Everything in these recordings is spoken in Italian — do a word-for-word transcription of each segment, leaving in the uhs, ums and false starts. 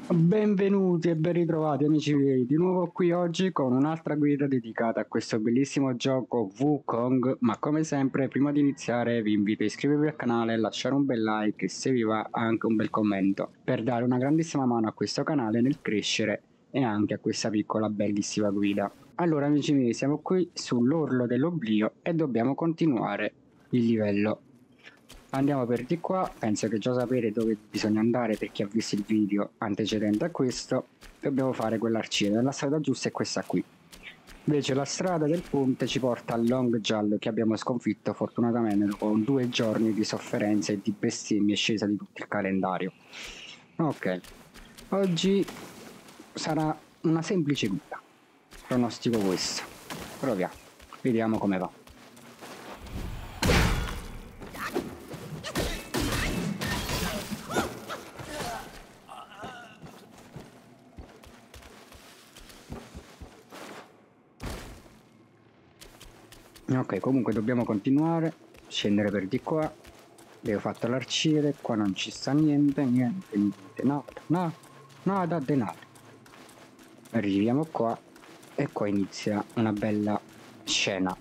Benvenuti e ben ritrovati amici miei, di nuovo qui oggi con un'altra guida dedicata a questo bellissimo gioco Wukong, ma come sempre prima di iniziare vi invito a iscrivervi al canale, lasciare un bel like e se vi va anche un bel commento per dare una grandissima mano a questo canale nel crescere e anche a questa piccola bellissima guida. Allora amici miei, siamo qui sull'orlo dell'oblio e dobbiamo continuare il livello. Andiamo per di qua, penso che già sapete dove bisogna andare per chi ha visto il video antecedente a questo. Dobbiamo fare quell'arciere, la strada giusta è questa qui. Invece la strada del ponte ci porta al Long Giallo che abbiamo sconfitto fortunatamente dopo due giorni di sofferenza e di bestemmie scesa di tutto il calendario. Ok, oggi sarà una semplice guida, pronostico questo. Proviamo, vediamo come va. Ok, comunque dobbiamo continuare, scendere per di qua, abbiamo fatto l'arciere, qua non ci sta niente, niente, niente, no, no, nada de nada. Arriviamo qua e qua inizia una bella scena.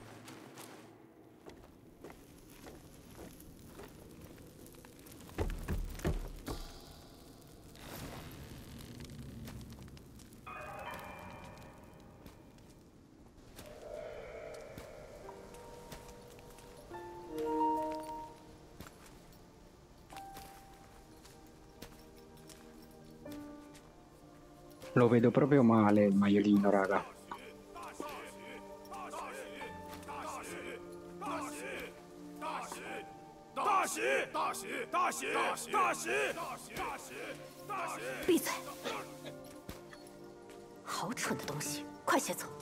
Lo vedo proprio male il maiolino, raga. 闭嘴！好蠢的东西，快些走！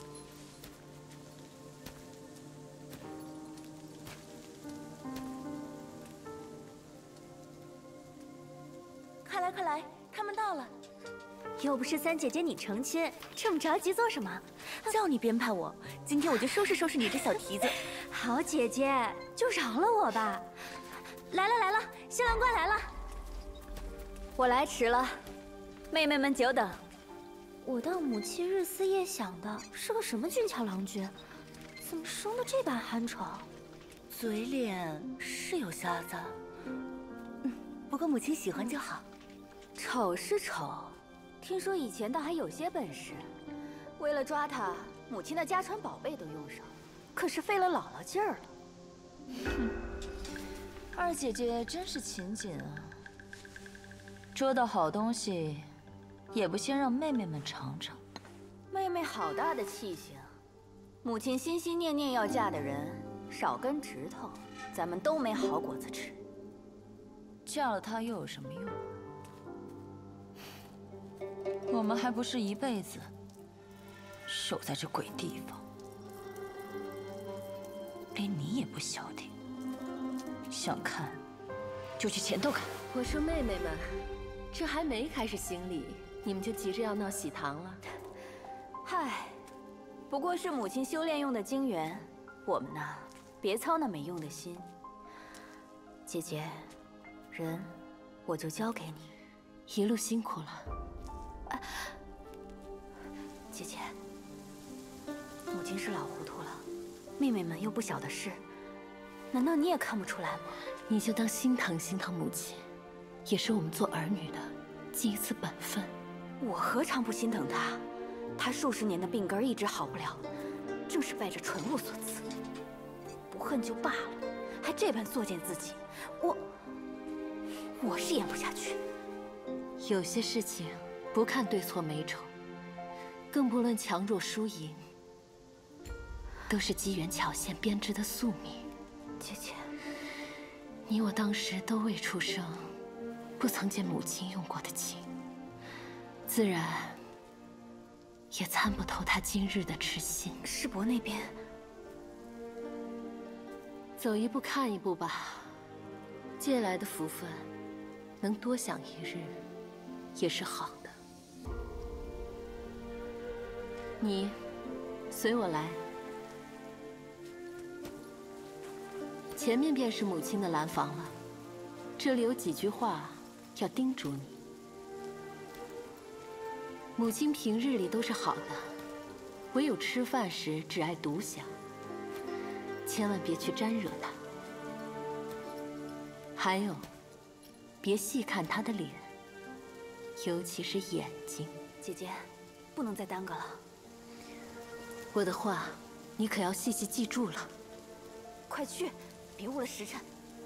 快来快来，他们到了！ 又不是三姐姐你成亲，这么着急做什么？ 叫你编排我，今天我就收拾收拾你这小蹄子。 好姐姐，就饶了我吧。来了来了，新郎官来了。 我来迟了，妹妹们久等。 我当母亲日思夜想的是个什么俊俏郎君，怎么生的这般憨丑？ 嘴脸是有瞎子，嗯，不过母亲喜欢就好。 丑是丑，听说以前倒还有些本事。为了抓他，母亲的家传宝贝都用上，可是费了姥姥劲儿了。 哼，二姐姐真是勤俭啊！捉到好东西，也不先让妹妹们尝尝。 妹妹好大的气性，母亲心心念念要嫁的人，少根指头，咱们都没好果子吃。 嫁了她又有什么用？我们还不是一辈子守在这鬼地方，连你也不消停。想看，就去前头看。 我说妹妹们，这还没开始行礼，你们就急着要闹喜糖了？ 嗨，不过是母亲修炼用的精元，我们呢，别操那没用的心。姐姐，人我就交给你， 一路辛苦了。 啊，姐姐，母亲是老糊涂了，妹妹们又不小的事，难道你也看不出来吗？ 你就当心疼心疼母亲，也是我们做儿女的尽一次本分。 我何尝不心疼她？她数十年的病根一直好不了，正是拜这纯物所赐。不恨就罢了，还这般作践自己，我我是咽不下去。 有些事情不看对错美丑，更不论强弱输赢，都是机缘巧现编织的宿命。 姐姐， 你我当时都未出生，不曾见母亲用过的情，自然也参不透她今日的痴心。 世伯那边， 走一步看一步吧。借来的福分，能多享一日，也是好的。你随我来。前面便是母亲的兰房了，这里有几句话要叮嘱你。 母亲平日里都是好的，唯有吃饭时只爱独享，千万别去沾惹她。还有，别细看她的脸，尤其是眼睛。 姐姐，不能再耽搁了。 我的话，你可要细细记住了。 快去，别误了时辰。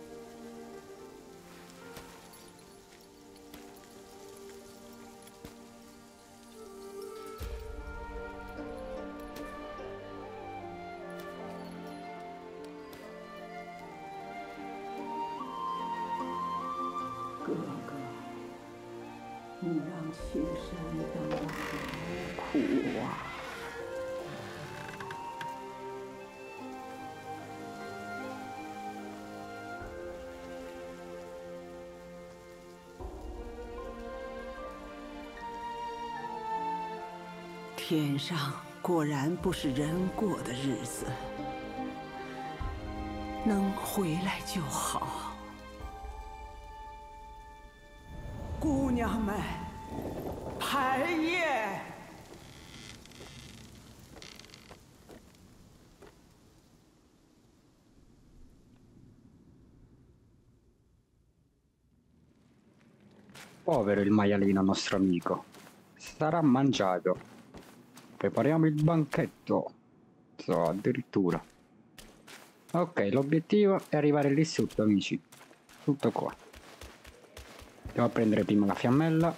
哥哥，你让青山等我好苦啊！天上果然不是人过的日子，能回来就好。姑娘们，排宴！ Povero il maialino nostro amico. Sarà mangiato. Prepariamo il banchetto. So, addirittura. Ok, l'obiettivo è arrivare lì sotto, amici. Tutto qua. Andiamo a prendere prima la fiammella.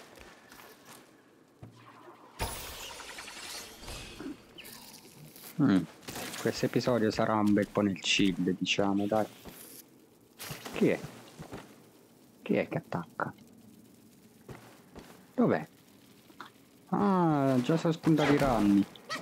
Mm. Questo episodio sarà un bel po' nel chill, diciamo, dai. Chi è? Chi è che attacca? Dov'è? Ah, già sono spuntati i ranni.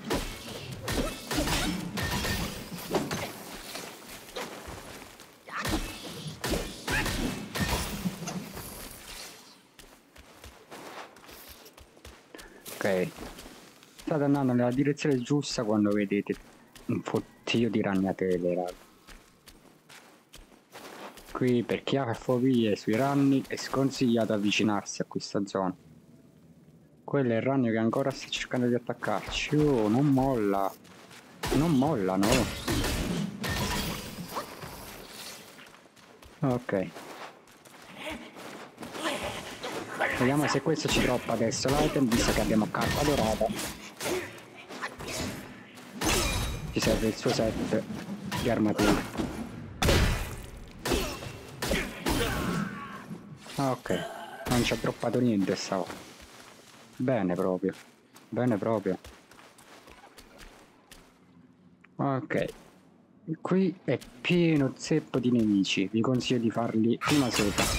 Ok, state andando nella direzione giusta quando vedete un fottio di ragnatele, raga. Qui per chi ha fobie sui ranni è sconsigliato avvicinarsi a questa zona. Quello è il ragno che ancora sta cercando di attaccarci. Oh, non molla. Non molla, no. Ok. Vediamo se questo ci droppa adesso l'item, visto che abbiamo carta dorata. Ci serve il suo set di armatura. Ok, non ci ha droppato niente stavolta. Bene proprio, bene proprio. Ok, qui è pieno zeppo di nemici, vi consiglio di farli prima sopra.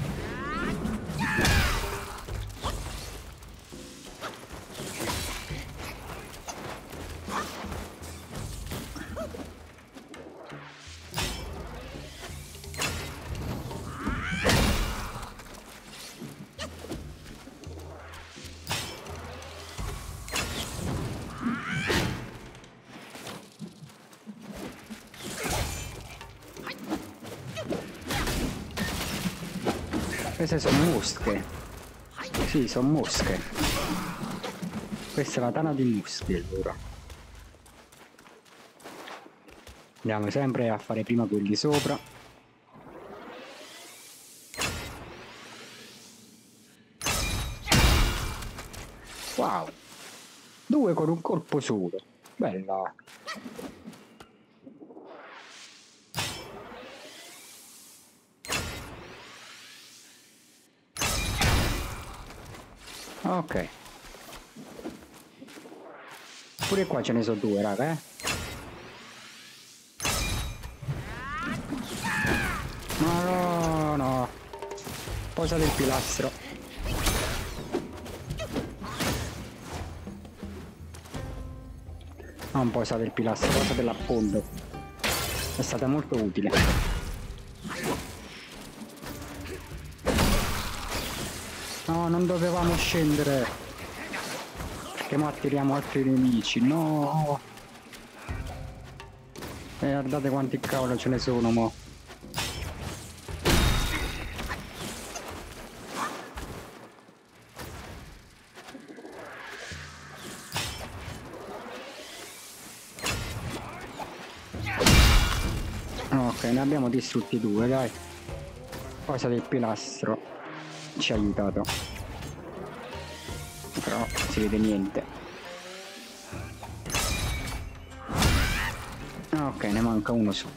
Queste sono mosche. Sì, sono mosche. Questa è la tana di mosche, allora. Andiamo sempre a fare prima quelli sopra. Wow. Due con un colpo solo. Bella. Ok. Pure qua ce ne sono due, raga, eh. No, no, no. Posa del pilastro. Non posa del pilastro, posa dell'appondo. È stata molto utile. No, non dovevamo scendere. Perché mo attiriamo altri nemici. No. E guardate quanti cavolo ce ne sono mo. Ok, ne abbiamo distrutti due, dai. Cosa del pilastro ci ha aiutato. Però si vede niente. Ok, ne manca uno su.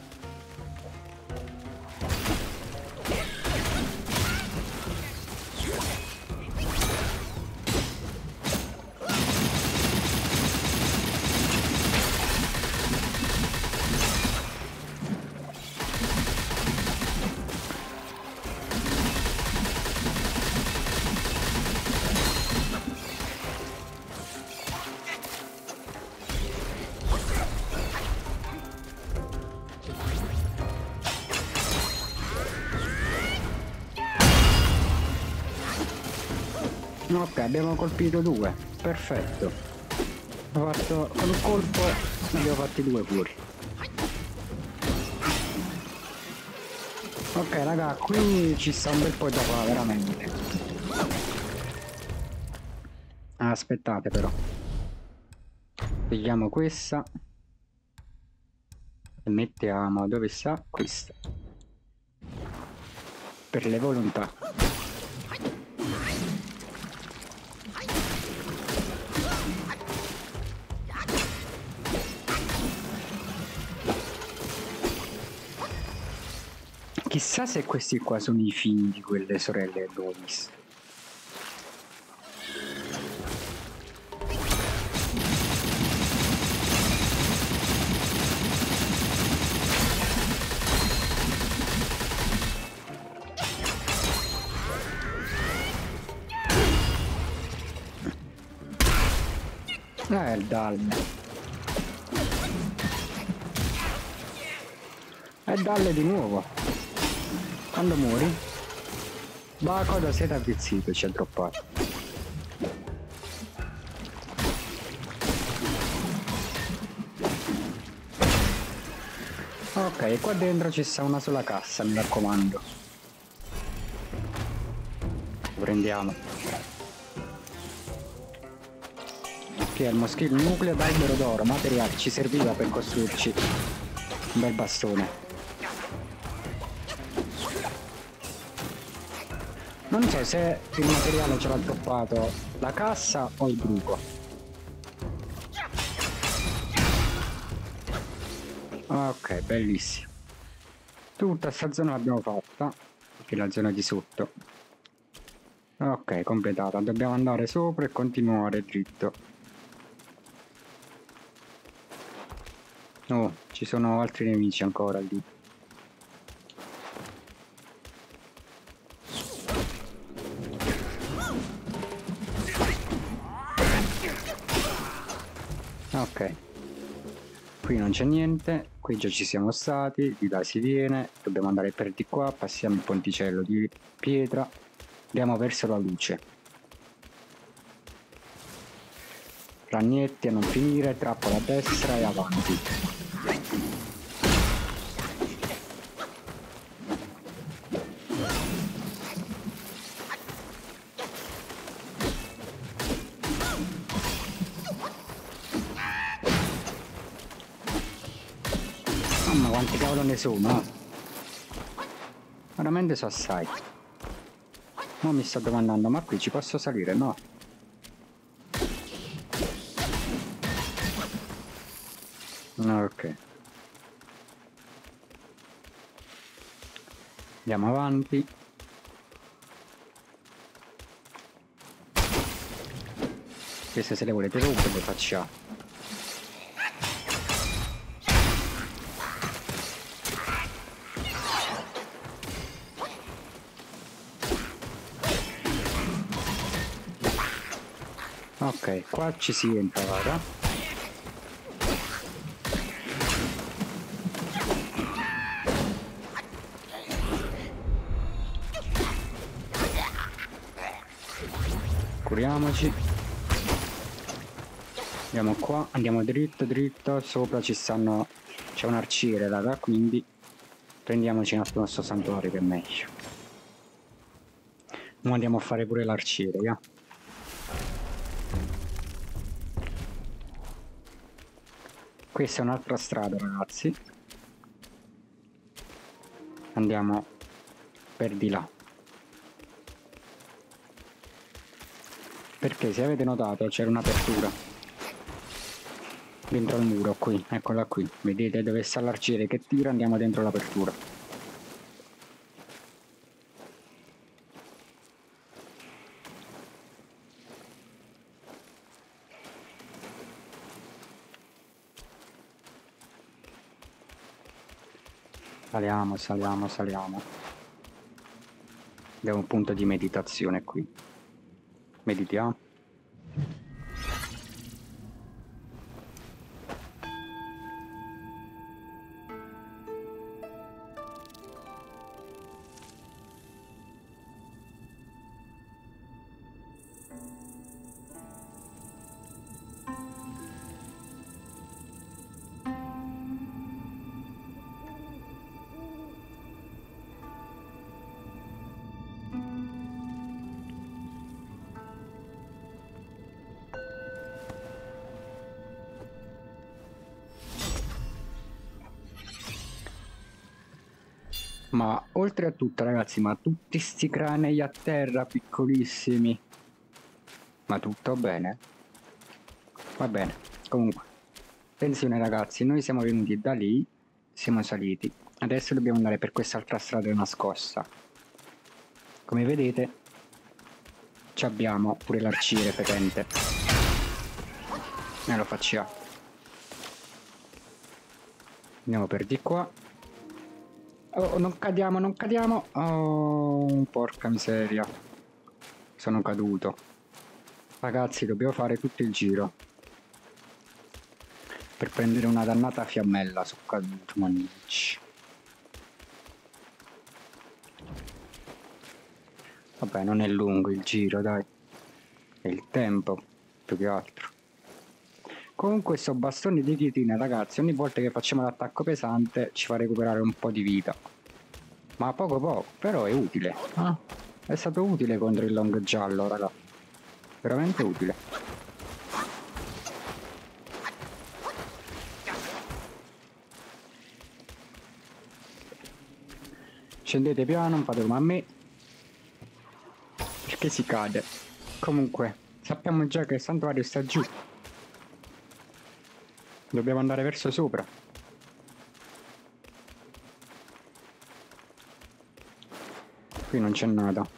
Ok, abbiamo colpito due, perfetto. Ho fatto con un colpo, ne abbiamo fatti due pure. Ok raga, qui ci sta un bel po' da fare, veramente. Aspettate però. Pigliamo questa. E mettiamo, dove sta? Questa. Per le volontà. Chissà se questi qua sono i figli di quelle sorelle Lois. Eh, il Dalle. È Dalle di nuovo. Quando muori? Ma cosa siete avvizzito, ci ha droppato. Ok, e qua dentro ci sta una sola cassa, mi raccomando. Lo prendiamo. Che è il moschino, il nucleo d'albero d'oro, materiale, ci serviva per costruirci un bel bastone. Non so se il materiale ce l'ha droppato la cassa o il bruco. Ok, bellissimo. Tutta sta zona l'abbiamo fatta, che è la zona di sotto. Ok, completata. Dobbiamo andare sopra e continuare dritto. Oh, ci sono altri nemici ancora lì. Ok, qui non c'è niente, qui già ci siamo stati, di là si viene, dobbiamo andare per di qua, passiamo il ponticello di pietra, andiamo verso la luce. Ragnetti a non finire, trappola a destra e avanti. Mamma quanti cavolo ne sono, veramente so assai. Ma mi sto domandando, ma qui ci posso salire? No. Ok. Andiamo avanti. Queste se le volete rompere le facciamo. Ok, qua ci si entra, guarda. Curiamoci. Andiamo qua, andiamo dritto, dritto, sopra ci stanno... c'è un arciere, raga, quindi prendiamoci un attimo sto santuario che è meglio. Ora andiamo a fare pure l'arciere, yeah. Questa è un'altra strada, ragazzi. Andiamo per di là. Perché se avete notato c'era un'apertura dentro il muro qui, eccola qui. Vedete dove sta l'arciere che tira, andiamo dentro l'apertura. Saliamo, saliamo, saliamo. Abbiamo un punto di meditazione qui. Meditiamo. Ma oltre a tutto ragazzi, ma tutti sti cranei a terra piccolissimi, ma tutto bene? Va bene, comunque attenzione ragazzi, noi siamo venuti da lì, siamo saliti, adesso dobbiamo andare per quest'altra strada nascosta. Come vedete ci abbiamo pure l'arciere fetente e lo facciamo. Andiamo per di qua. Oh, non cadiamo, non cadiamo. Oh, porca miseria. Sono caduto. Ragazzi, dobbiamo fare tutto il giro per prendere una dannata fiammella. Sono caduto, mannaggia. Vabbè, non è lungo il giro, dai. È il tempo, più che altro. Con questo bastone di chitina, ragazzi, ogni volta che facciamo l'attacco pesante ci fa recuperare un po' di vita. Ma poco poco, però è utile. Ah, è stato utile contro il long giallo, raga. Veramente utile. Scendete piano, non fate come a me. Perché si cade. Comunque, sappiamo già che il santuario sta giù. Dobbiamo andare verso sopra. Qui non c'è nada.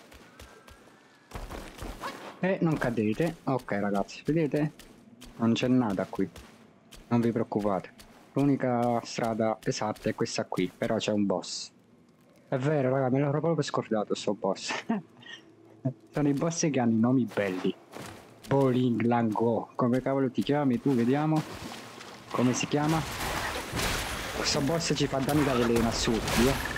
E non cadete. Ok ragazzi, vedete? Non c'è nada qui. Non vi preoccupate. L'unica strada esatta è questa qui. Però c'è un boss. È vero raga, me l'ero proprio scordato sto boss. Sono i boss che hanno i nomi belli. Bowling Lango. Come cavolo ti chiami tu? Vediamo. Come si chiama? Questo boss ci fa danni da veleno assurdi, eh.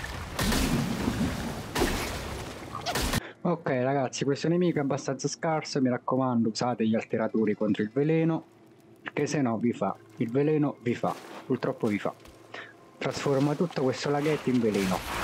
Ok ragazzi, questo nemico è abbastanza scarso, mi raccomando usate gli alteratori contro il veleno, perché se no vi fa, il veleno vi fa, purtroppo vi fa. Trasforma tutto questo laghetto in veleno.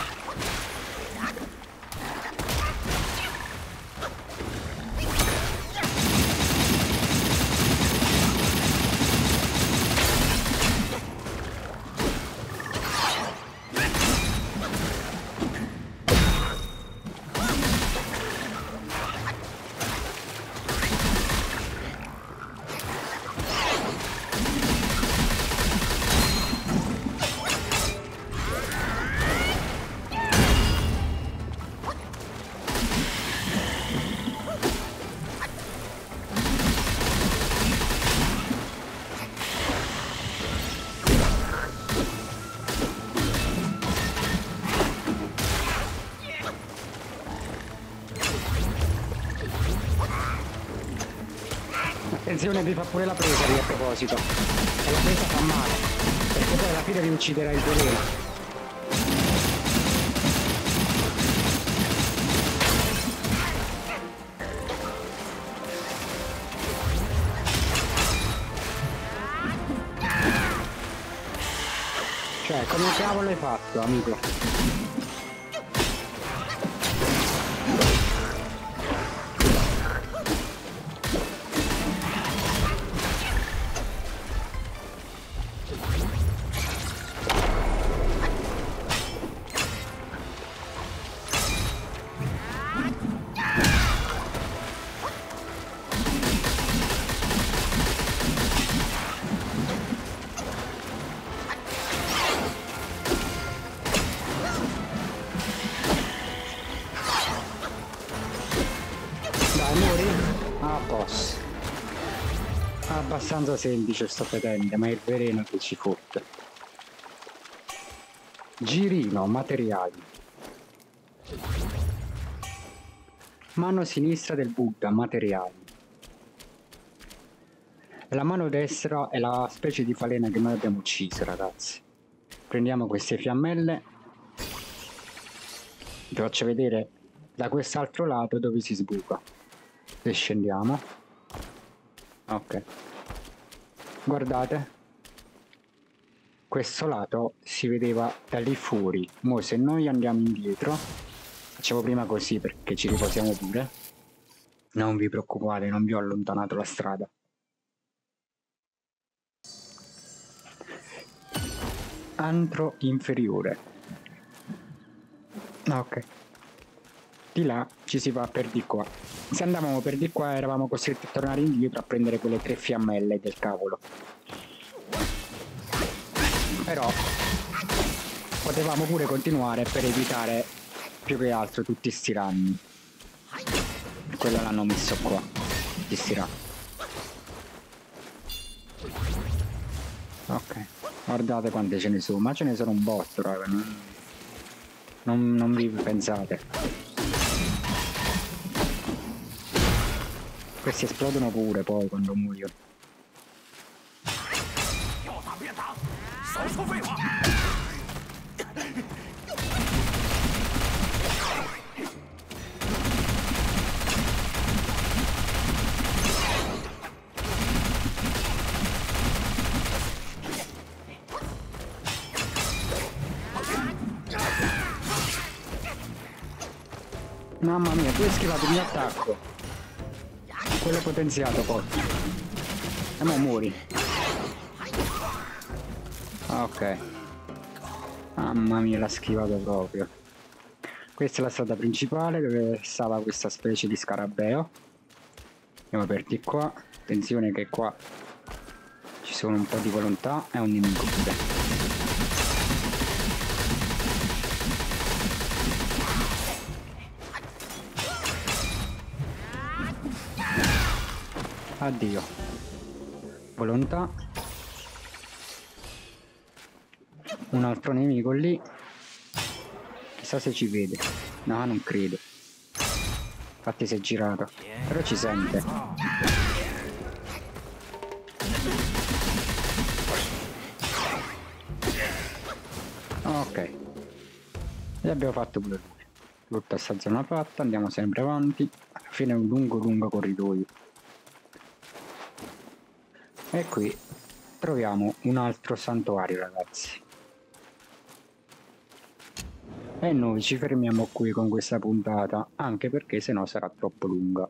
Attenzione, vi fa pure la presa lì a proposito. E la presa fa male, perché poi alla fine vi ucciderà il veleno. Cioè, come cavolo hai fatto, amico? Muori? Ah, posso. Abbastanza semplice sto patente, ma è il veleno che ci fotte. Girino, materiali. Mano sinistra del Buddha, materiali. La mano destra è la specie di falena che noi abbiamo ucciso, ragazzi. Prendiamo queste fiammelle. Vi faccio vedere da quest'altro lato dove si sbuca. E scendiamo. Ok. Guardate. Questo lato si vedeva da lì fuori. Mo se noi andiamo indietro, facciamo prima così perché ci riposiamo pure. Non vi preoccupate, non vi ho allontanato la strada. Antro inferiore. Ok. Di là ci si va per di qua. Se andavamo per di qua eravamo costretti a tornare indietro a prendere quelle tre fiammelle del cavolo. Però potevamo pure continuare per evitare più che altro tutti sti ranni. Quello l'hanno messo qua. Tutti sti ranni. Ok. Guardate quante ce ne sono. Ma ce ne sono un botto, raga. Non, non, non vi pensate. Questi esplodono pure poi quando muoiono. Mamma mia, tu hai schivato il mio attacco. Quello è potenziato poi. E mo muori. Ok. Mamma mia, l'ha schivato proprio. Questa è la strada principale dove stava questa specie di scarabeo. Andiamo per di qua. Attenzione che qua ci sono un po' di volontà e un nemico pure. Addio. Volontà. Un altro nemico lì. Chissà se ci vede. No, non credo. Infatti si è girato. Però ci sente. Ok. E abbiamo fatto pure lui. Tutta sta zona fatta. Andiamo sempre avanti. Alla fine è un lungo lungo corridoio. E qui troviamo un altro santuario, ragazzi. E noi ci fermiamo qui con questa puntata, anche perché sennò sarà troppo lunga.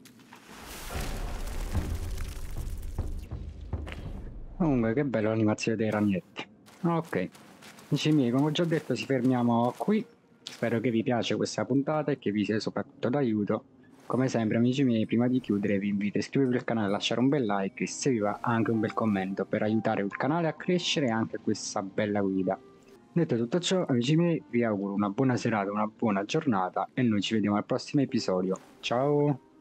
Comunque che bella l'animazione dei ragnetti. Ok, amici miei, come ho già detto ci fermiamo qui. Spero che vi piace questa puntata e che vi sia soprattutto d'aiuto. Come sempre, amici miei, prima di chiudere vi invito a iscrivervi al canale e lasciare un bel like e se vi va anche un bel commento per aiutare il canale a crescere e anche questa bella guida. Detto tutto ciò, amici miei, vi auguro una buona serata, una buona giornata e noi ci vediamo al prossimo episodio. Ciao!